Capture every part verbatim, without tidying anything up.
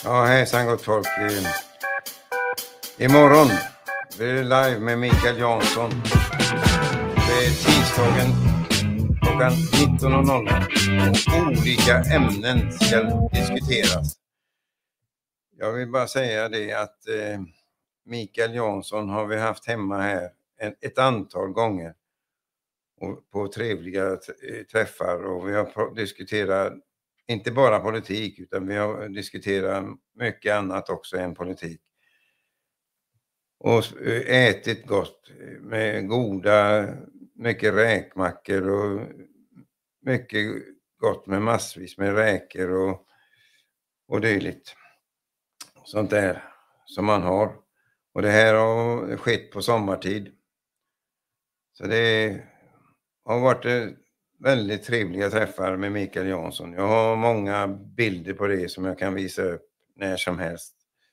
Ja, hejsan gott folk. Eh, Imorgon blir det live med Mikael Jansson. Det är tisdagen klockan nitton noll noll och olika ämnen ska diskuteras. Jag vill bara säga det att eh, Mikael Jansson har vi haft hemma här ett, ett antal gånger och på trevliga t- träffar, och vi har pro- diskuterat inte bara politik utan vi har diskuterat mycket annat också än politik. Och ätit gott med goda, mycket räkmackor och mycket gott med massvis med räkor och, och dylikt. Sånt där som man har. Och det här har skett på sommartid. Så det har varit väldigt trevliga träffar med Mikael Jansson. Jag har många bilder på det som jag kan visa upp när som helst.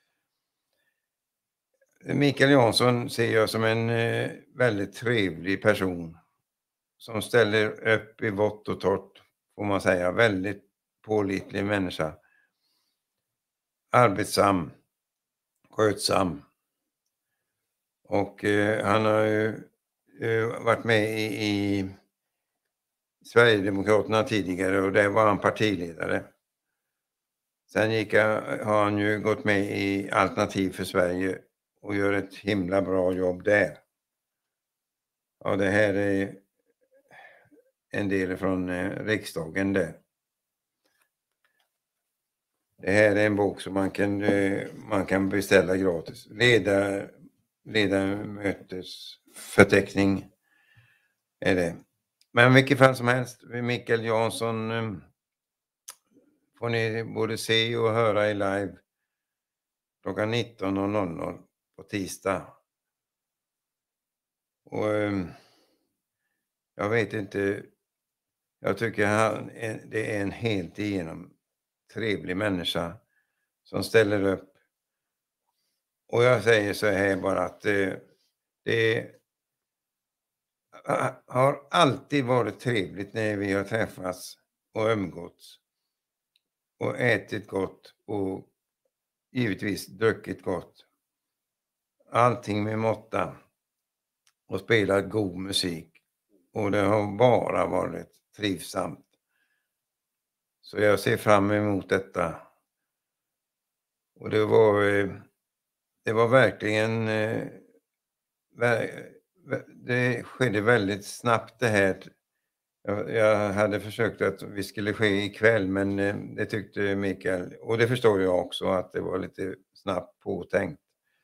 Mikael Jansson ser jag som en eh, väldigt trevlig person som ställer upp i vått och torrt, får man säga. Väldigt pålitlig människa. Arbetsam, skötsam. Och eh, han har ju eh, varit med i, i Sverigedemokraterna tidigare, och där var han partiledare. Sen gick jag, har han ju gått med i Alternativ för Sverige och gör ett himla bra jobb där. Ja, det här är en del från eh, riksdagen där. Det här är en bok som man kan, eh, man kan beställa gratis. Leda, ledamötesförteckning är det. Men i vilket fall som helst, Mikael Jansson eh, får ni både se och höra i live klockan nitton noll noll på tisdag. Och eh, jag vet inte, jag tycker han är, det är en helt igenom trevlig människa som ställer upp. Och jag säger så här bara att det, det har alltid varit trevligt när vi har träffats och umgåtts och ätit gott och givetvis druckit gott. Allting med måtta och spelat god musik, och det har bara varit trivsamt. Så jag ser fram emot detta. Och det var, det var verkligen, det skedde väldigt snabbt det här. Jag hade försökt att vi skulle ske ikväll, men det tyckte Mikael, och det förstår jag också, att det var lite snabbt påtänkt.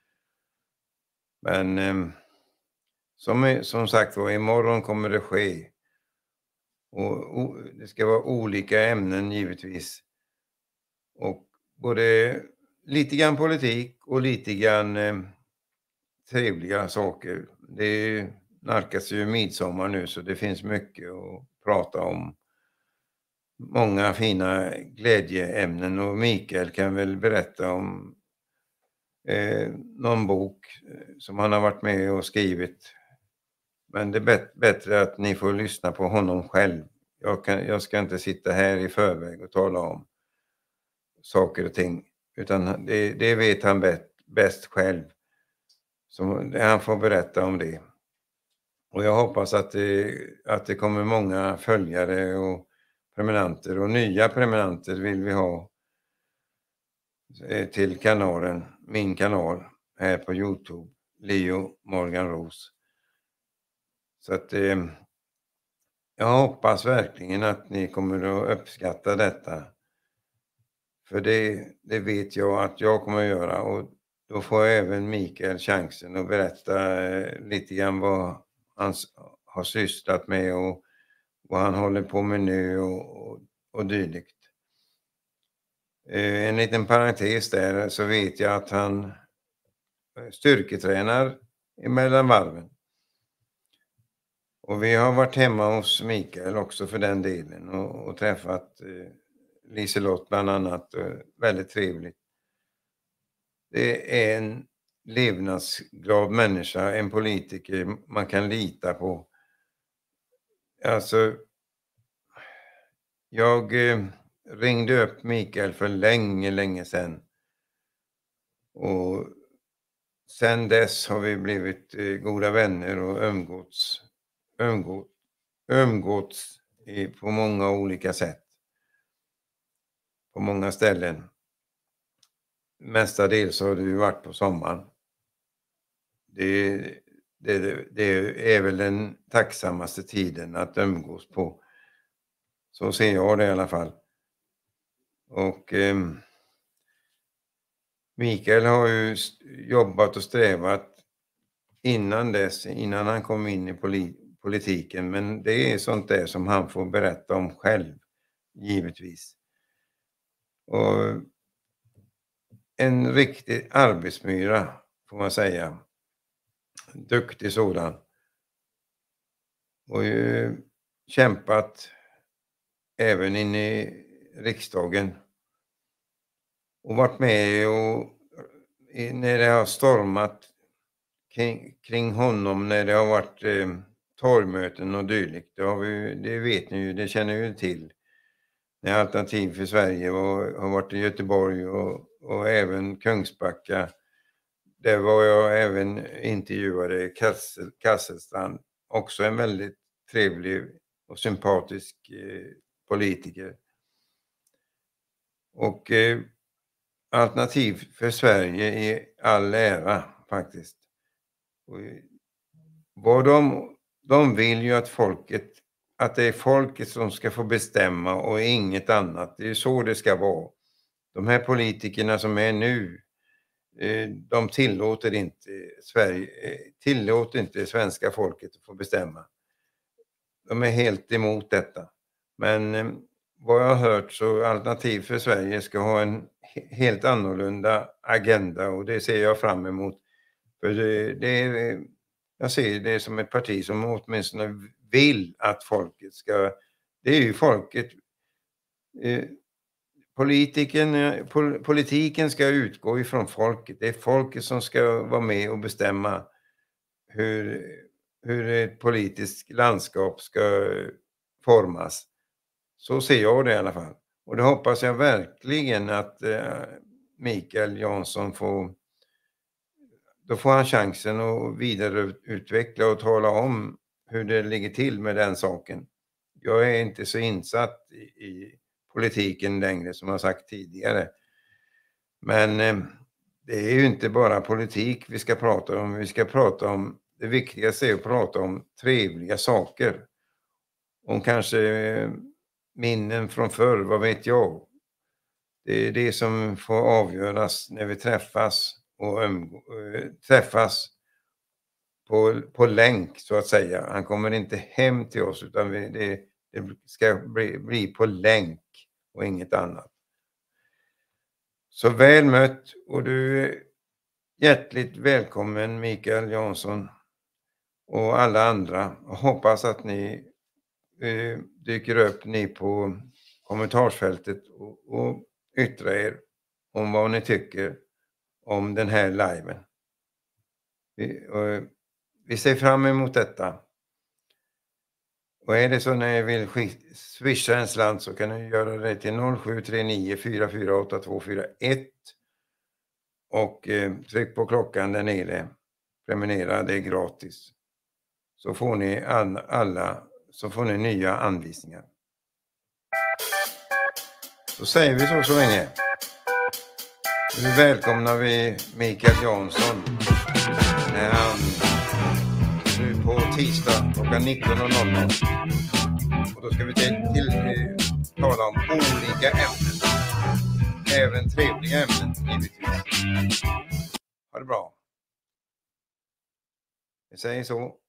Men som, som sagt var, imorgon kommer det ske. Och, och det ska vara olika ämnen givetvis. Och både lite grann politik och lite grann eh, trevliga saker. Det nalkas ju midsommar nu, så det finns mycket att prata om. Många fina glädjeämnen, och Mikael kan väl berätta om eh, någon bok som han har varit med och skrivit. Men det är bet- bättre att ni får lyssna på honom själv. Jag, kan, jag ska inte sitta här i förväg och tala om saker och ting, utan det, det vet han bäst, bäst själv. Så han får berätta om det. Och jag hoppas att det, att det kommer många följare och prenumeranter, och nya prenumeranter vill vi ha till kanalen, min kanal här på YouTube, Leo Morgan Ros. Så att eh, jag hoppas verkligen att ni kommer att uppskatta detta. För det, det vet jag att jag kommer att göra, och då får även Mikael chansen att berätta eh, lite grann vad han har sysslat med och vad han håller på med nu och, och, och dylikt. Eh, en liten parentes där, så vet jag att han styrketränar emellan varven. Och vi har varit hemma hos Mikael också för den delen och, och träffat eh, Liselott bland annat. Eh, väldigt trevligt. Det är en levnadsglad människa, en politiker man kan lita på. Alltså, jag eh, ringde upp Mikael för länge, länge sedan Och sen dess har vi blivit eh, goda vänner och umgåtts, umgått, umgåtts i, på många olika sätt. På många ställen. Mestadels har du varit på sommaren. Det, det, det är väl den tacksammaste tiden att umgås på. Så ser jag det i alla fall. Och eh, Mikael har ju jobbat och strävat innan dess, innan han kom in i politiken. Men det är sånt där som han får berätta om själv, givetvis. Och en riktig arbetsmyra, får man säga. Duktig sådan. Och ju kämpat även in i riksdagen. Och varit med och när det har stormat kring, kring honom, när det har varit eh, torgmöten och dylikt. Det, har vi, det vet ni ju, det känner vi till. När Alternativ för Sverige var, har varit i Göteborg och, och även Kungsbacka. Där var jag även intervjuade Kassel, Kasselstrand. Också en väldigt trevlig och sympatisk eh, politiker. Och eh, Alternativ för Sverige i all ära faktiskt. Och, vad de, de vill ju att folket, att det är folket som ska få bestämma och inget annat. Det är så det ska vara. De här politikerna som är nu, eh, de tillåter inte Sverige, eh, tillåter inte svenska folket att få bestämma. De är helt emot detta. Men eh, vad jag har hört så Alternativ för Sverige ska ha en helt annorlunda agenda och det ser jag fram emot. För det, det är, jag ser det som ett parti som åtminstone vill att folket ska, det är ju folket, eh, politiken, pol, politiken ska utgå ifrån folket. Det är folket som ska vara med och bestämma hur, hur ett politiskt landskap ska formas. Så ser jag det i alla fall. Och det hoppas jag verkligen att eh, Mikael Jansson får, då får han chansen att vidareutveckla och tala om hur det ligger till med den saken. Jag är inte så insatt i, i politiken längre som jag sagt tidigare. Men eh, det är ju inte bara politik vi ska prata om. Vi ska prata om, det viktigaste är att prata om trevliga saker. Om kanske eh, minnen från förr, vad vet jag. Det är det som får avgöras när vi träffas och umgå, äh, träffas på, på länk så att säga. Han kommer inte hem till oss utan vi, det, det ska bli, bli på länk och inget annat. Så väl mött och du är hjärtligt välkommen Mikael Jansson och alla andra. Jag hoppas att ni eh, dyker upp ni på kommentarsfältet och, och yttrar er om vad ni tycker om den här liven. Vi, och, vi ser fram emot detta. Och är det så när ni vill swisha en slant så kan ni göra det till noll sju tre nio fyra fyra åtta två fyra ett och eh, tryck på klockan där nere. Prenumerera, det är gratis. Så får ni all, alla, så får ni nya anvisningar. Så säger vi så så länge. Nu välkomnar vi Mikael Jansson när han nu på tisdag klockan nitton noll noll. Och då ska vi till, till eh, tala om olika ämnen. Även trevliga ämnen givetvis. Ha det bra. Vi säger så.